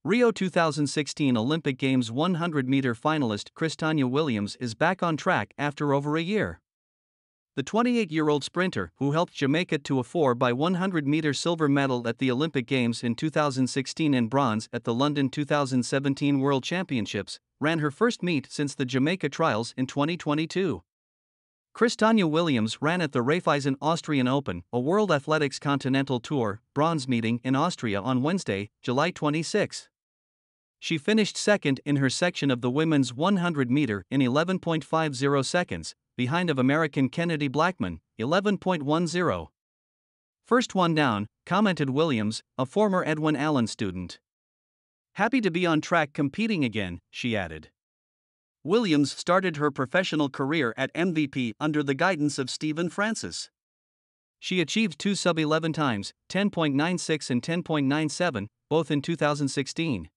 Rio 2016 Olympic Games 100-meter finalist Christania Williams is back on track after over a year. The 28-year-old sprinter, who helped Jamaica to a 4x100-meter silver medal at the Olympic Games in 2016 and bronze at the London 2017 World Championships, ran her first meet since the Jamaica Trials in 2022. Christania Williams ran at the Raiffeisen Austrian Open, a World Athletics Continental Tour, bronze meeting in Austria on Wednesday, July 26. She finished second in her section of the women's 100-meter in 11.50 seconds, behind of American Kennedy Blackmon, 11.10. First one down, commented Williams, a former Edwin Allen student. Happy to be on track competing again, she added. Williams started her professional career at MVP under the guidance of Stephen Francis. She achieved 2 sub-11 times, 10.96 and 10.97, both in 2016.